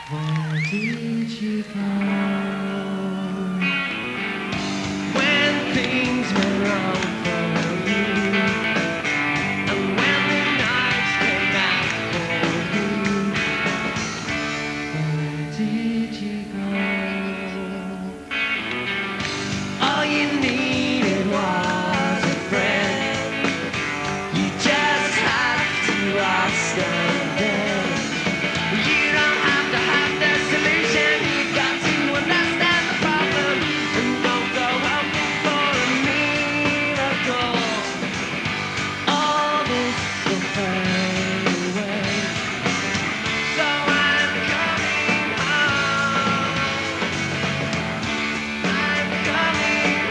Where did you go? When things went wrong for you, and when the nights came out for you, where did you go? All you needed was a friend. You just had to ask them then. You don't have to have the solution. You got to understand the problem and don't go hoping for a miracle. All this will fade away. So I'm coming home. I'm coming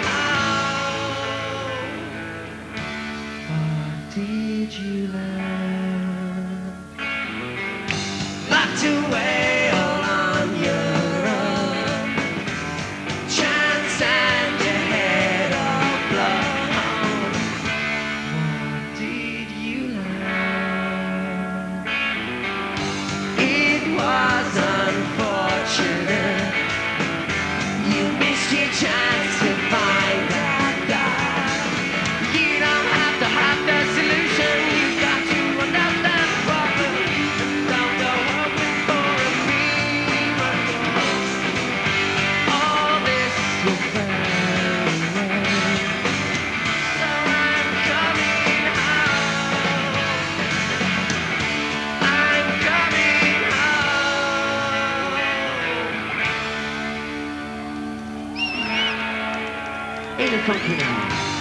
home. What did you learn? Locked away all on your own. Chance and your head all blown. What did you learn? It was unfortunate. You missed your chance to find that guy. You don't have to have the solution. You got to understand the problem. Don't go hoping for a miracle. All this will fade away. So I'm coming home. I'm coming home. In a funky night.